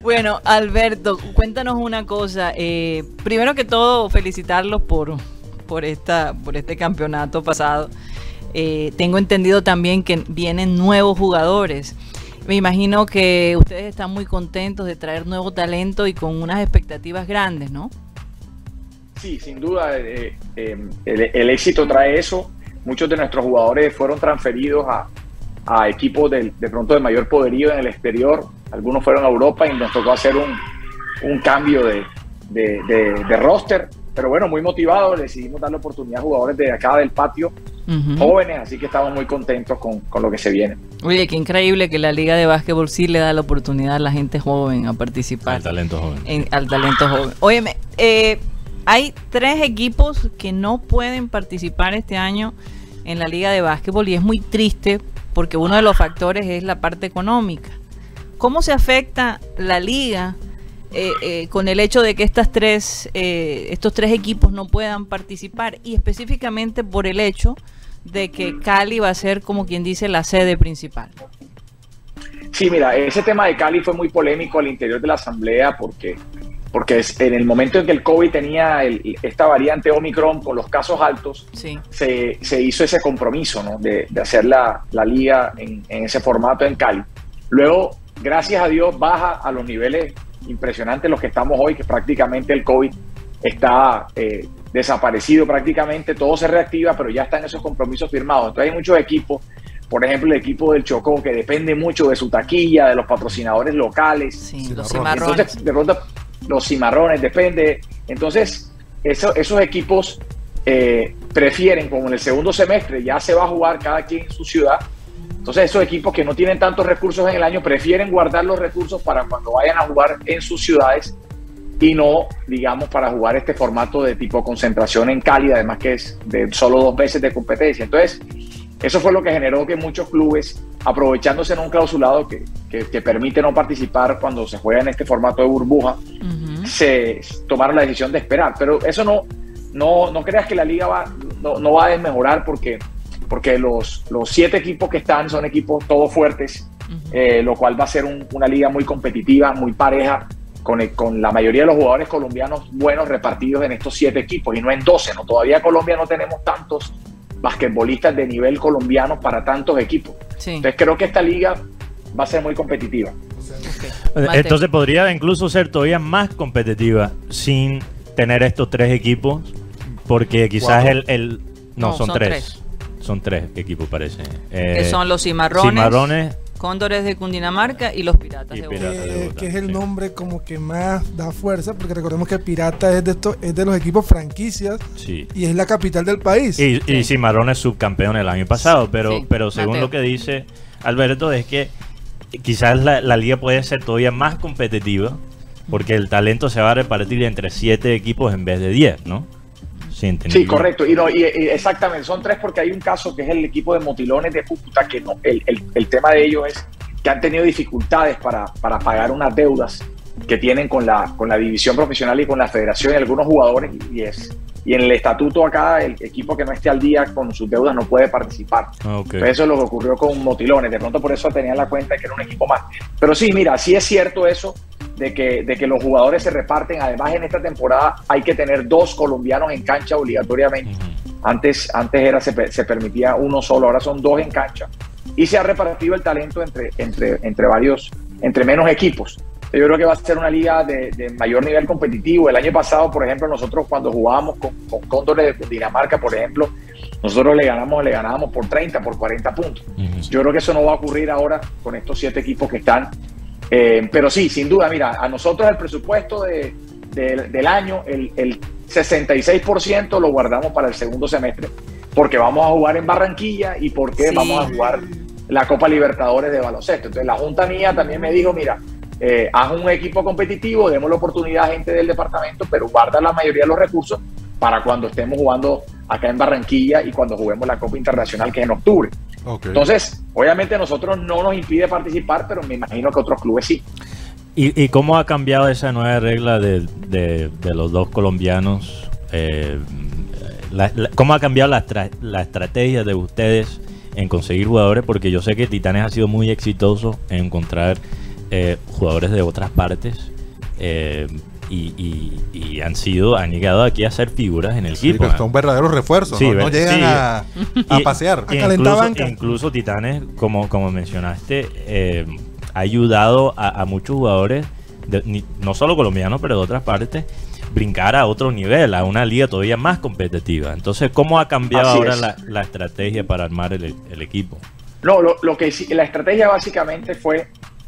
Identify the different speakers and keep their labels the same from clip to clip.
Speaker 1: Bueno, Alberto, cuéntanos una cosa. Primero que todo, felicitarlos por este campeonato pasado. Tengo entendido también que vienen nuevos jugadores. Me imagino que ustedes están muy contentos de traer nuevo talento y con unas expectativas grandes, ¿no?
Speaker 2: Sí, sin duda, el éxito trae eso. Muchos de nuestros jugadores fueron transferidos a equipos de pronto de mayor poderío en el exterior. Algunos fueron a Europa y nos tocó hacer un cambio de roster. Pero bueno, muy motivados, decidimos darle oportunidad a jugadores de acá del patio, jóvenes, así que estamos muy contentos con lo que se viene.
Speaker 1: Oye, qué increíble que la Liga de Básquetbol sí le da la oportunidad a la gente joven a participar.
Speaker 3: Al talento joven.
Speaker 1: Al talento joven. Óyeme, hay 3 equipos que no pueden participar este año en la Liga de Básquetbol y es muy triste porque uno de los factores es la parte económica. ¿Cómo se afecta la liga con el hecho de que estos tres equipos no puedan participar y específicamente por el hecho de que Cali va a ser, como quien dice, la sede principal?
Speaker 2: Sí, mira, ese tema de Cali fue muy polémico al interior de la asamblea porque en el momento en que el COVID tenía esta variante Omicron con los casos altos,
Speaker 1: sí,
Speaker 2: se hizo ese compromiso, ¿no? de hacer la liga en ese formato en Cali. Luego, gracias a Dios, baja a los niveles impresionantes los que estamos hoy, que prácticamente el COVID está desaparecido prácticamente, todo se reactiva, pero ya están esos compromisos firmados. Entonces hay muchos equipos, por ejemplo el equipo del Chocó, que depende mucho de su taquilla, de los patrocinadores locales.
Speaker 1: Sí, los cimarrones.
Speaker 2: Entonces, de pronto, los cimarrones, depende. Entonces, esos equipos prefieren, como en el segundo semestre ya se va a jugar cada quien en su ciudad. Entonces esos equipos que no tienen tantos recursos en el año prefieren guardar los recursos para cuando vayan a jugar en sus ciudades y no, digamos, para jugar este formato de tipo concentración en Cali, además que es de solo 2 veces de competencia. Entonces, eso fue lo que generó que muchos clubes, aprovechándose en un clausulado que permite no participar cuando se juega en este formato de burbuja, se tomaron la decisión de esperar. Pero eso no creas que la liga no va a desmejorar porque los 7 equipos que están son equipos todos fuertes, lo cual va a ser una liga muy competitiva, muy pareja, con la mayoría de los jugadores colombianos buenos repartidos en estos 7 equipos y no en 12, ¿no? Todavía Colombia no tenemos tantos basquetbolistas de nivel colombiano para tantos equipos. Sí. Entonces creo que esta liga va a ser muy competitiva.
Speaker 3: Okay. Entonces podría incluso ser todavía más competitiva sin tener estos 3 equipos, porque quizás no, son 3. Son 3 equipos, parece.
Speaker 1: Que son los Cimarrones, Cóndores de Cundinamarca y los Piratas de Bogotá.
Speaker 4: Que es el nombre como que más da fuerza, porque recordemos que Pirata es de los equipos franquicias, sí, y es la capital del país.
Speaker 3: Y Cimarrones subcampeón el año pasado, pero según lo que dice Alberto es que quizás la liga puede ser todavía más competitiva, porque el talento se va a repartir entre 7 equipos en vez de 10, ¿no?
Speaker 2: Sí, correcto. Y exactamente, son 3 porque hay un caso que es el equipo de Motilones de Cúcuta, que el tema de ellos es que han tenido dificultades para pagar unas deudas que tienen con la división profesional y con la federación y algunos jugadores, y en el estatuto acá el equipo que no esté al día con sus deudas no puede participar. Okay. Eso es lo que ocurrió con Motilones, de pronto por eso tenían la cuenta de que era un equipo más. Pero sí, mira, sí es cierto eso, de que los jugadores se reparten. Además, en esta temporada hay que tener 2 colombianos en cancha obligatoriamente. Antes se permitía uno solo, ahora son 2 en cancha. Y se ha repartido el talento entre menos equipos. Yo creo que va a ser una liga de mayor nivel competitivo. El año pasado, por ejemplo, nosotros cuando jugábamos con Cóndores de Dinamarca, por ejemplo, nosotros le ganábamos por 30, por 40 puntos. Yo creo que eso no va a ocurrir ahora con estos 7 equipos que están. Pero sí, sin duda, mira, a nosotros el presupuesto del año, el 66% lo guardamos para el segundo semestre, porque vamos a jugar en Barranquilla y porque vamos a jugar la Copa Libertadores de baloncesto. Entonces la junta mía también me dijo, mira, haz un equipo competitivo, demos la oportunidad a gente del departamento, pero guarda la mayoría de los recursos para cuando estemos jugando acá en Barranquilla y cuando juguemos la Copa Internacional, que es en octubre. Okay. Entonces, obviamente a nosotros no nos impide participar, pero me imagino que otros clubes sí.
Speaker 3: ¿Y cómo ha cambiado esa nueva regla de los 2 colombianos? ¿Cómo ha cambiado la estrategia de ustedes en conseguir jugadores? Porque yo sé que Titanes ha sido muy exitoso en encontrar jugadores de otras partes y han llegado aquí a ser figuras en el equipo.
Speaker 5: Son verdaderos refuerzos,
Speaker 3: sí,
Speaker 5: no llegan a pasear.
Speaker 3: Incluso Titanes, como mencionaste, ha ayudado a muchos jugadores, no solo colombianos, pero de otras partes, brincar a otro nivel, a una liga todavía más competitiva. Entonces, ¿cómo ha cambiado ahora la estrategia para armar el equipo?
Speaker 2: No, la estrategia básicamente fue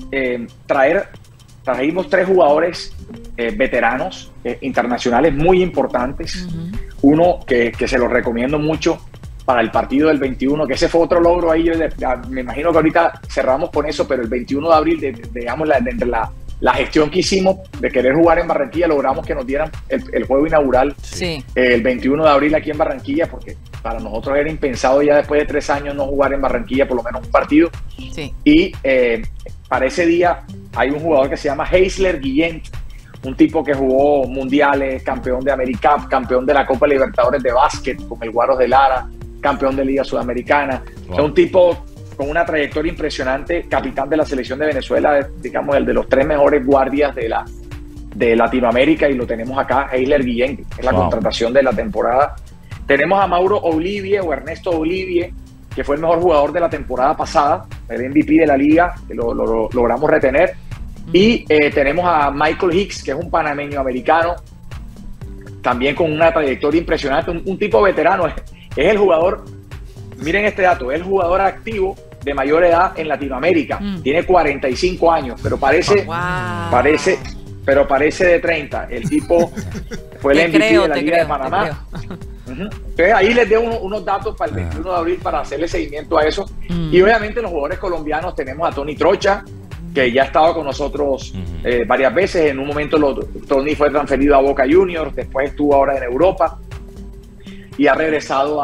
Speaker 2: trajimos 3 jugadores veteranos internacionales muy importantes. Uno que se los recomiendo mucho para el partido del 21, que ese fue otro logro ahí. Me imagino que ahorita cerramos con eso, pero el 21 de abril, digamos, entre la gestión que hicimos de querer jugar en Barranquilla, logramos que nos dieran el juego inaugural el 21 de abril aquí en Barranquilla, porque para nosotros era impensado ya después de 3 años no jugar en Barranquilla por lo menos un partido. Y para ese día hay un jugador que se llama Heisler Guillén, un tipo que jugó mundiales, campeón de AmeriCup, campeón de la Copa Libertadores de básquet con el Guaros de Lara, campeón de Liga Sudamericana. O sea, un tipo con una trayectoria impresionante, capitán de la selección de Venezuela, digamos, el de los 3 mejores guardias de Latinoamérica, y lo tenemos acá, Heisler Guillén, es la contratación de la temporada. Tenemos a Mauro Olivier, o Ernesto Olivier, que fue el mejor jugador de la temporada pasada, el MVP de la liga, que lo logramos retener. Y tenemos a Michael Hicks, que es un panameño americano, también con una trayectoria impresionante, un tipo veterano. Es el jugador, miren este dato, es el jugador activo de mayor edad en Latinoamérica. Tiene 45 años, pero parece de 30. El tipo fue el MVP de la Liga de Panamá. Entonces ahí les dejo unos datos para el 21 de abril para hacerle seguimiento a eso. Y obviamente los jugadores colombianos tenemos a Tony Trocha, que ya ha estado con nosotros varias veces. En un momento Tony fue transferido a Boca Juniors, después estuvo ahora en Europa y ha regresado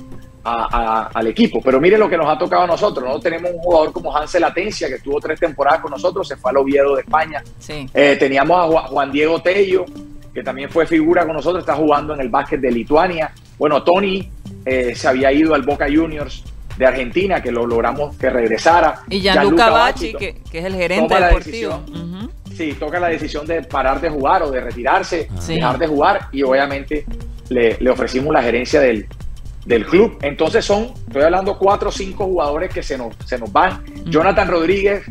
Speaker 2: al equipo. Pero miren lo que nos ha tocado a nosotros. Nosotros tenemos un jugador como Hansel Atencia, que estuvo 3 temporadas con nosotros, se fue al Oviedo de España. Teníamos a Juan Diego Tello, que también fue figura con nosotros, está jugando en el básquet de Lituania. Bueno, Tony se había ido al Boca Juniors de Argentina, que lo logramos que regresara.
Speaker 1: Y Gianluca Bacci, que es el gerente deportivo.
Speaker 2: Sí, toca la decisión de parar de jugar o de retirarse, dejar de jugar, y obviamente le ofrecimos la gerencia del club. Entonces estoy hablando 4 o 5 jugadores que se nos van. Jonathan Rodríguez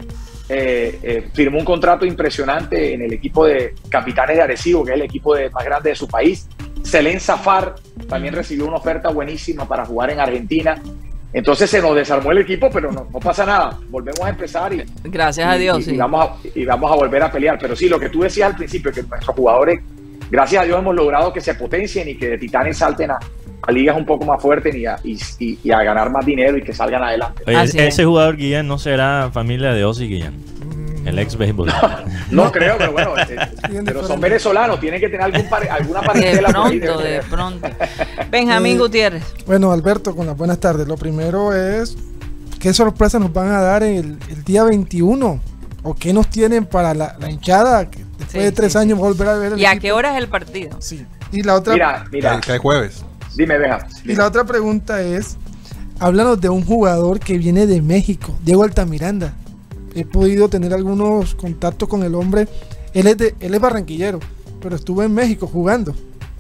Speaker 2: firmó un contrato impresionante en el equipo de Capitanes de Arecibo, que es el equipo más grande de su país. Selén Zafar también recibió una oferta buenísima para jugar en Argentina. Entonces se nos desarmó el equipo, pero no pasa nada. Volvemos a empezar y
Speaker 1: gracias a Dios,
Speaker 2: y vamos a volver a pelear. Pero sí, lo que tú decías al principio, que nuestros jugadores, gracias a Dios, hemos logrado que se potencien y que de Titanes salten a ligas un poco más fuertes y a ganar más dinero y que salgan adelante.
Speaker 3: Oye, ese jugador Guillén no será familia de Ozzy Guillén, el ex beisbolista.
Speaker 2: No creo, pero bueno, pero son venezolanos, tienen que tener alguna parentela.
Speaker 1: De pronto. Benjamín Gutiérrez.
Speaker 4: Bueno, Alberto, con las buenas tardes. Lo primero es, ¿qué sorpresa nos van a dar el día 21? ¿O qué nos tienen para la hinchada? Que después de 3 años volver a ver el
Speaker 1: ¿Y a qué hora es el partido?
Speaker 4: Sí. Y la otra...
Speaker 2: Mira.
Speaker 5: Que hay jueves.
Speaker 2: Dime, Benja.
Speaker 4: Y la otra pregunta es, háblanos de un jugador que viene de México, Diego Altamiranda. He podido tener algunos contactos con el hombre. Él es barranquillero, pero estuvo en México jugando.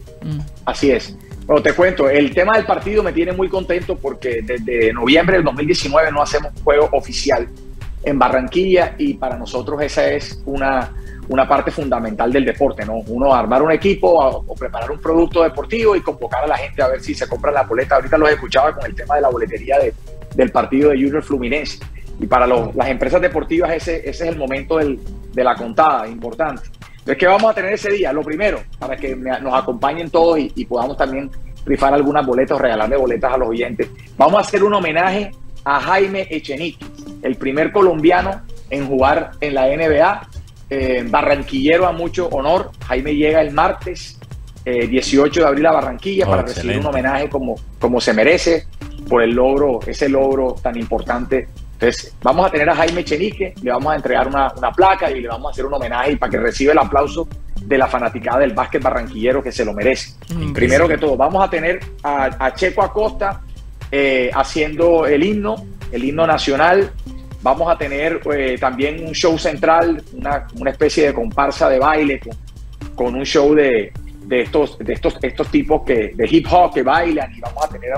Speaker 2: Así es. Bueno, te cuento, el tema del partido me tiene muy contento porque desde noviembre del 2019 no hacemos juego oficial en Barranquilla, y para nosotros esa es una parte fundamental del deporte, ¿no? Uno armar un equipo o preparar un producto deportivo y convocar a la gente a ver si se compra la boleta. Ahorita los escuchaba con el tema de la boletería del partido de Junior Fluminense. Y para las empresas deportivas ese es el momento de la contada, importante. Entonces, ¿qué vamos a tener ese día? Lo primero, para que nos acompañen todos y podamos también rifar algunas boletas o regalarle boletas a los oyentes. Vamos a hacer un homenaje a Jaime Echenique, el primer colombiano en jugar en la NBA. Barranquillero a mucho honor. Jaime llega el martes 18 de abril a Barranquilla para recibir un homenaje como se merece por ese logro tan importante. Entonces vamos a tener a Jaime Echenique, le vamos a entregar una placa y le vamos a hacer un homenaje para que reciba el aplauso de la fanaticada del básquet barranquillero, que se lo merece. Primero que todo, vamos a tener a Checo Acosta haciendo el himno nacional. Vamos a tener también un show central, una especie de comparsa de baile con un show de estos tipos de hip hop que bailan, y vamos a tener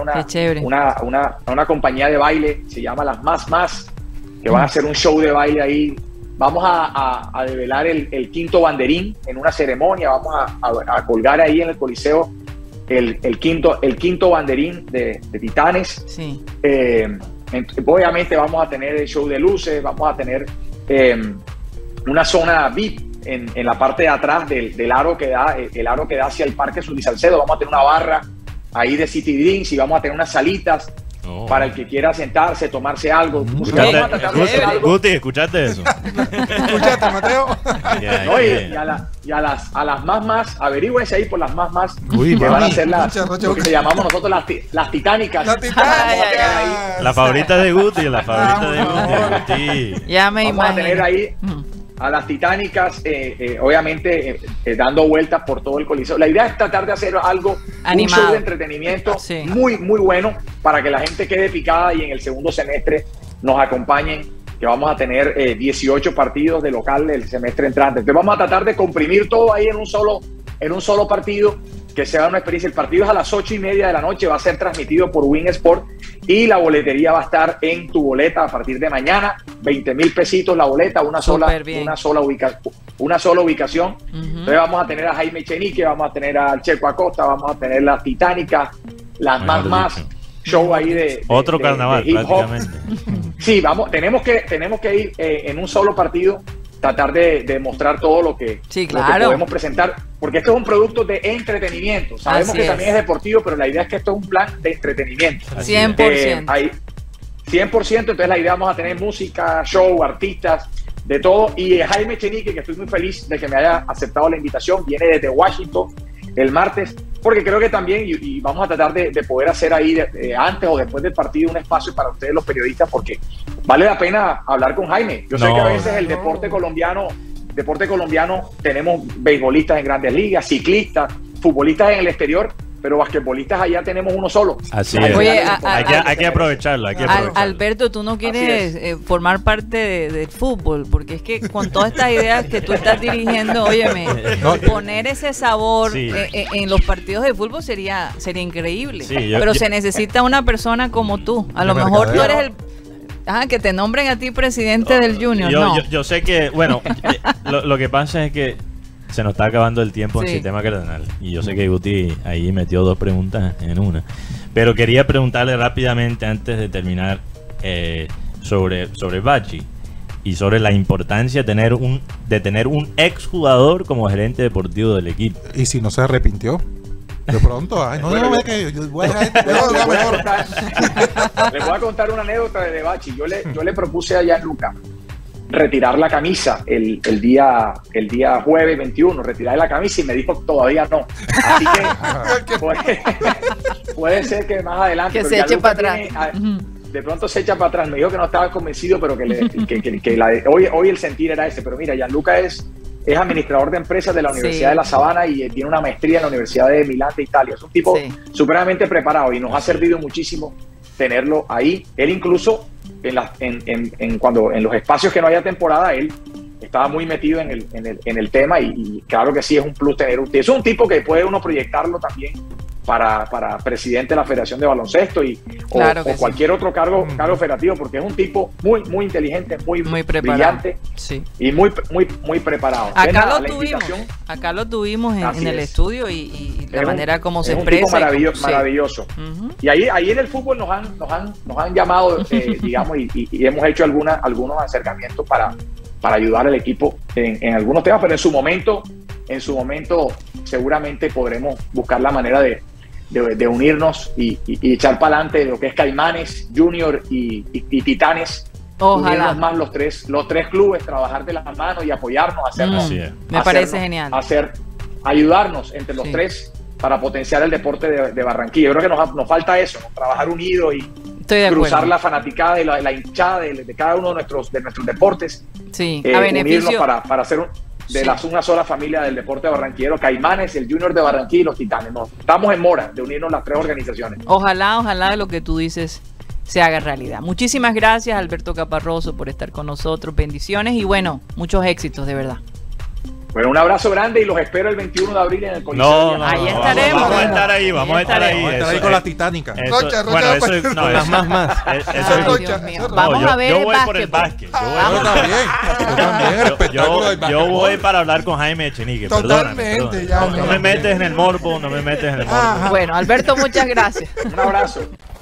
Speaker 2: una compañía de baile, se llama Las Más, que van a hacer un show de baile ahí. Vamos a develar el quinto banderín en una ceremonia, vamos a colgar ahí en el Coliseo el quinto banderín de Titanes.
Speaker 1: Sí.
Speaker 2: Obviamente vamos a tener el show de luces, vamos a tener una zona VIP en la parte de atrás del aro que da hacia el Parque Sully Salcedo. Vamos a tener una barra ahí de City Drinks y vamos a tener unas salitas para el que quiera sentarse, tomarse algo.
Speaker 3: Guti, ¿escuchaste eso?
Speaker 4: ¿Escuchaste, Mateo?
Speaker 2: Y a las más, averígüense ahí por las más,
Speaker 5: Uy,
Speaker 2: que van a ser
Speaker 5: lo
Speaker 2: que llamamos nosotros las titánicas.
Speaker 3: La favorita de Guti, Guti.
Speaker 1: Ya me
Speaker 2: vamos
Speaker 1: imagino.
Speaker 2: a tener ahí a las titánicas, obviamente dando vueltas por todo el Coliseo. La idea es tratar de hacer algo,
Speaker 1: animado,
Speaker 2: un show de entretenimiento
Speaker 1: sí,
Speaker 2: muy bueno, para que la gente quede picada y en el segundo semestre nos acompañen, que vamos a tener 18 partidos de local el semestre entrante. Entonces vamos a tratar de comprimir todo ahí en un solo partido, que sea una experiencia. El partido es a las 8:30 de la noche, va a ser transmitido por Win Sport, y la boletería va a estar en tu boleta a partir de mañana. 20,000 pesitos la boleta, una sola ubicación. Entonces vamos a tener a Jaime Echenique, vamos a tener al Checo Acosta, vamos a tener las titánicas, las más show ahí de
Speaker 3: otro carnaval,
Speaker 2: de hip hop.
Speaker 3: prácticamente.
Speaker 2: Sí, tenemos que ir en un solo partido, tratar de mostrar todo lo que podemos presentar, porque esto es un producto de entretenimiento. Sabemos
Speaker 1: Así
Speaker 2: que
Speaker 1: es.
Speaker 2: también es deportivo, pero la idea es que esto es un plan de entretenimiento.
Speaker 1: 100%.
Speaker 2: 100%, entonces la idea, vamos a tener música, show, artistas, de todo. Y Jaime Echenique, que estoy muy feliz de que me haya aceptado la invitación, viene desde Washington el martes, porque creo que también, y vamos a tratar de poder hacer ahí antes o después del partido un espacio para ustedes los periodistas, porque vale la pena hablar con Jaime. Yo sé que a veces el deporte colombiano, tenemos beisbolistas en grandes ligas, ciclistas, futbolistas en el exterior, pero basquetbolistas allá tenemos uno solo.
Speaker 3: Así es.
Speaker 1: Oye,
Speaker 3: hay que aprovecharlo.
Speaker 1: Alberto, tú no quieres formar parte del fútbol, porque es que con todas estas ideas que tú estás dirigiendo, óyeme, poner ese sabor en los partidos de fútbol sería increíble. Sí, pero se necesita una persona como tú. A lo mejor tú eres que te nombren a ti presidente del Junior.
Speaker 3: Yo sé que, bueno, lo que pasa es que se nos está acabando el tiempo en el sistema cardenal. Y yo sé que Guti ahí metió dos preguntas en una. Pero quería preguntarle rápidamente, antes de terminar, sobre Bacci y sobre la importancia de tener un exjugador como gerente deportivo del equipo.
Speaker 5: ¿Y si no se arrepintió? De pronto, les voy
Speaker 2: a contar una anécdota de Bacci. Yo le propuse a Gianluca retirar la camisa el día jueves 21, retirar la camisa, y me dijo todavía no. Así que puede ser que más adelante
Speaker 1: que se eche para atrás.
Speaker 2: De pronto se echa para atrás. Me dijo que no estaba convencido, pero hoy el sentir era ese. Pero mira, Gianluca es administrador de empresas de la Universidad de La Sabana y tiene una maestría en la Universidad de Milán de Italia. Es un tipo supremamente preparado y nos ha servido muchísimo tenerlo ahí. Él incluso cuando en los espacios que no haya temporada, él estaba muy metido en el tema, y claro que sí, es un plus tener es un tipo que puede uno proyectarlo también para presidente de la Federación de Baloncesto o cualquier otro cargo federativo, porque es un tipo muy inteligente, muy brillante, y muy preparado.
Speaker 1: Acá lo tuvimos en el estudio, y la manera como se expresa.
Speaker 2: Es un tipo maravilloso. Y ahí en el fútbol nos han llamado, digamos, y hemos hecho algunos acercamientos para ayudar al equipo en algunos temas, pero en su momento seguramente podremos buscar la manera de unirnos y echar para adelante lo que es Caimanes, Junior y Titanes.
Speaker 1: Ojalá.
Speaker 2: Unirnos más los tres clubes, trabajar de la mano y apoyarnos,
Speaker 1: me parece genial.
Speaker 2: Ayudarnos entre los tres para potenciar el deporte de Barranquilla. Yo creo que nos falta eso, trabajar unidos y cruzar la fanaticada y la hinchada de cada uno de nuestros deportes.
Speaker 1: A beneficio.
Speaker 2: Unirnos para hacer una sola familia del deporte barranquillero: Caimanes, el Junior de Barranquilla y los Titanes. Estamos en mora de unirnos las tres organizaciones.
Speaker 1: Ojalá de lo que tú dices se haga realidad. Muchísimas gracias, Alberto Caparroso, por estar con nosotros. Bendiciones y bueno, muchos éxitos, de verdad.
Speaker 2: Bueno, un abrazo grande y los espero el 21 de abril en el Coliseo.
Speaker 1: No, ahí estaremos.
Speaker 3: Vamos a estar ahí, vamos a estar ahí
Speaker 5: con las titánicas.
Speaker 4: Rocha,
Speaker 3: Bueno, eso no, eso
Speaker 5: más.
Speaker 1: Dios mío. Vamos a ver
Speaker 3: yo
Speaker 1: el
Speaker 3: voy por el básquet. Yo voy para hablar con Jaime Echenique.
Speaker 4: Totalmente, ya.
Speaker 3: No me metes en el morbo, no me metes en el morbo.
Speaker 1: Bueno, Alberto, muchas gracias.
Speaker 2: Un abrazo.